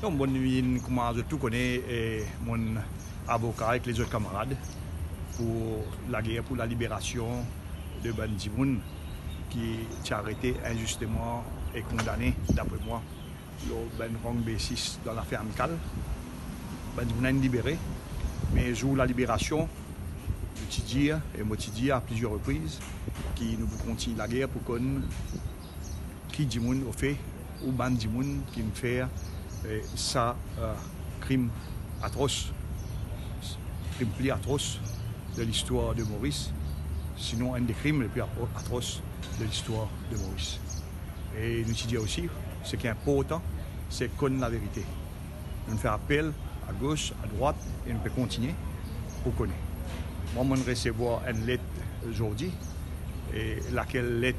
Donc, comment je tout connais et mon avocat avec les autres camarades pour la guerre, pour la libération de Bandimoun qui est arrêté injustement et condamné, d'après moi, le Ben Rong B6 dans l'affaire amicale. Bandimoun a été libéré, mais jour la libération, je te dis et moi te dis à plusieurs reprises qui nous continue la guerre pour qu'on qui Dimoun au fait ou Bandimoun qui nous fait ça crime atroce, crime plus atroce de l'histoire de Maurice, sinon un des crimes les plus atroces de l'histoire de Maurice. Et nous disons aussi, ce qui est important, c'est connaître la vérité. Nous faisons appel à gauche, à droite, et nous pouvons continuer pour connaître. Moi, je recevoir une lettre aujourd'hui, et laquelle lettre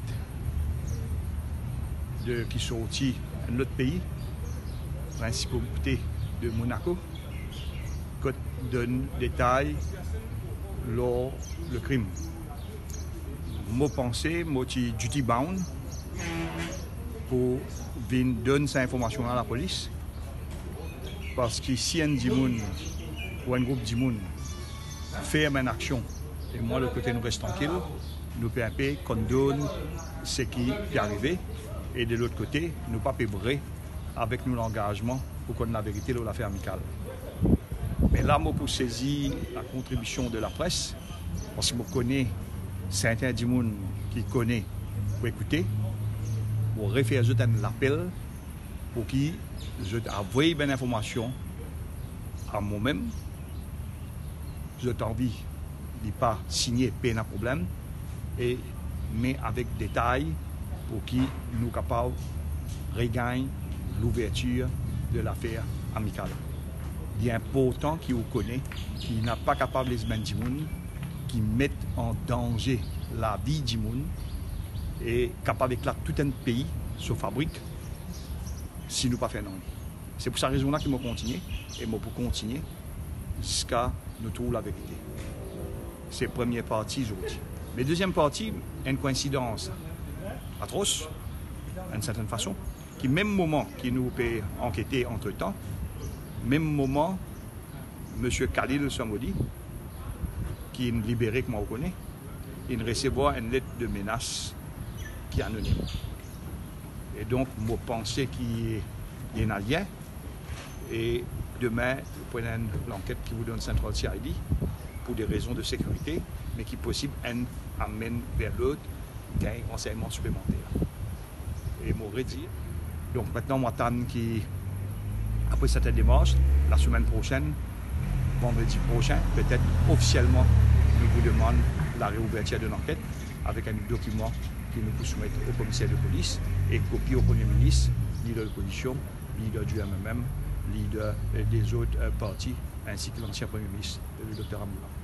qui sortit d'un autre pays, principauté de Monaco, qui donne des détails lors le crime. Moi pensais, moi duty bound pour venir donner cette information à la police, parce que si un dimoun ou un groupe dimoun fait une action et moi le côté nous reste tranquille, nous pouvons condamner ce qui est arrivé et de l'autre côté nous pas vrai avec nous l'engagement pour qu'on ait la vérité de l'affaire amicale. Mais là, moi, pour saisir la contribution de la presse, parce que je connais certains dimoun qui connaissent pour écouter, pour refaire l'appel pour qui je envoie une information à moi-même. Je t'ai envie de ne pas signer peine à problème, mais avec détail pour qui nous sommes capables de regagner l'ouverture de l'affaire amicale. Il est important qu'il vous connaisse, qu'il n'est pas capable de les dimoun, qui mettent en danger la vie du monde et capable d'éclater tout un pays se fabrique si nous ne pas faisons non. C'est pour cette raison-là que je continue et moi pour continuer jusqu'à nous trouver la vérité. C'est la première partie aujourd'hui. Mais deuxième partie, une coïncidence atroce, d'une certaine façon, qui même moment qui nous peut enquêter entre-temps, même moment, M. Khalil Samodi, qui est libéré, comme on connaît, il recevra une lettre de menace qui est anonyme. Et donc, moi, je pensais qu'il y a un lien. Et demain, vous prenez l'enquête qui vous donne Central CID pour des raisons de sécurité, mais qui possible amène vers l'autre un renseignement supplémentaire. Et moi, redire. Donc maintenant, moi, après cette démarche, la semaine prochaine, vendredi prochain, peut-être officiellement, nous vous demandons la réouverture de l'enquête avec un document qui nous peut soumettre au commissaire de police et copie au Premier ministre, leader de l'opposition, leader du MMM, leader des autres partis, ainsi que l'ancien Premier ministre, le Dr Amoula.